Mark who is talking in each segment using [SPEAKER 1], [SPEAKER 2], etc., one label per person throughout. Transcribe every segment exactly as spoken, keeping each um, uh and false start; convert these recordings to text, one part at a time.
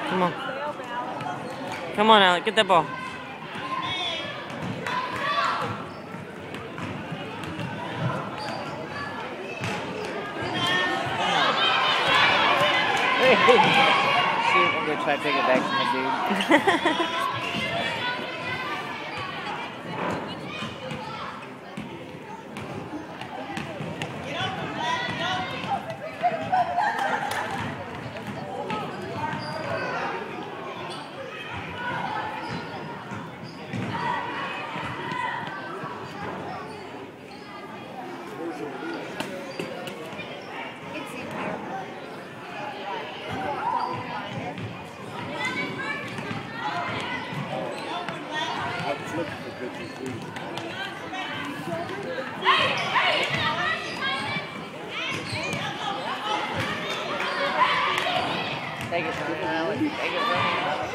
[SPEAKER 1] Come on. Come on, Alec. Get that ball.
[SPEAKER 2] Shoot, I'm gonna try to take it back from the dude. Take it from him, Alex. Take it from him.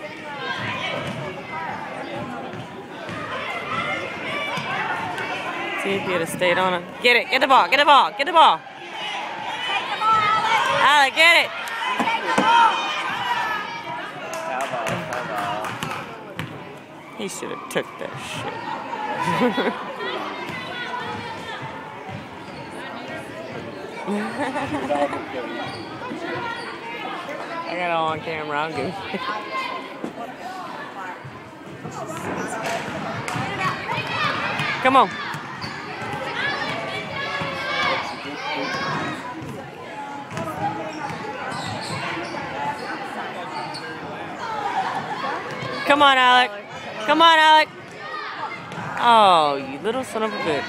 [SPEAKER 1] See if you'd have stayed on it. Get it. Get the ball. Get the ball. Get the ball.
[SPEAKER 3] Take the ball, Alex.
[SPEAKER 1] Alec, get it.
[SPEAKER 3] Take the ball.
[SPEAKER 2] Foul ball, foul ball.
[SPEAKER 1] He should have took that shit. I got it all on camera. I'm good. Come on. Come on, Alec. Come on, Alec. Oh, you little son of a bitch.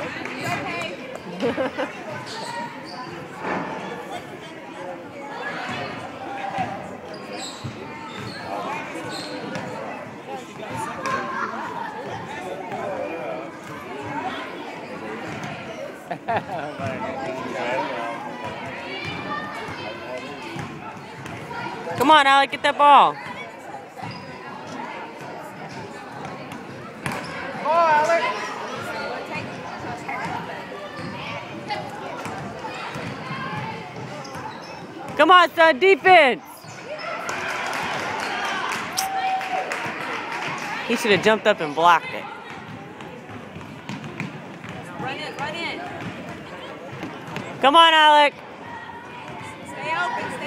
[SPEAKER 1] Come on, Alec, get that ball.
[SPEAKER 2] Oh, Alex.
[SPEAKER 1] Come on, son, defense. He should have jumped up and blocked it.
[SPEAKER 3] Run in, run in.
[SPEAKER 1] Come on, Alec.
[SPEAKER 3] Stay open, stay